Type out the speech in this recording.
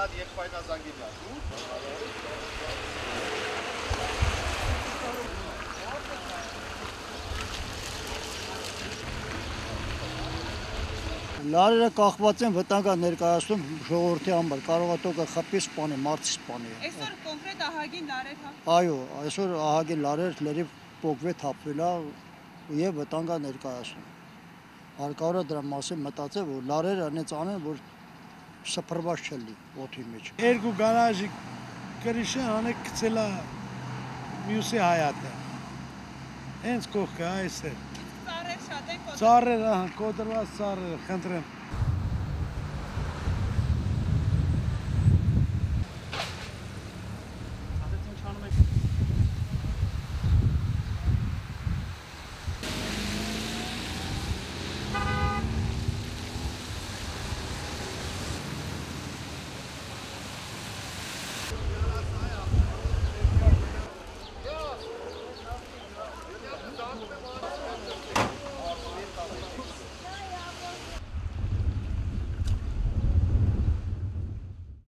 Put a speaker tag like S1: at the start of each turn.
S1: Ջան, եղբայրնազանգի միա։
S2: Լարերը կախված են վտանգա ներկայացնում ժողովրդի համար, կարող է տոկը խփի սպանի, մարդի սպանի։
S3: Այսօր կոնկրետ ահագին լարեր, հա։
S2: Այո, այսօր ահագին լարեր լրիվ պոկվե թափվել է եւ վտանգա ներկայացնում։ Հարկավոր է դրա մասին մտածել, որ լարերը այնց անեն, որ սփռված չլինի օդի մեջ։
S4: Երկու գարաժի կրիշը անեք գցել է մյուսի հայատը։ Հենց կողքը, այստեղ։
S3: Ծառեր շատ են կոտրվել։
S4: Ծառերը, կոտրված ծառերը, խնդրեմ։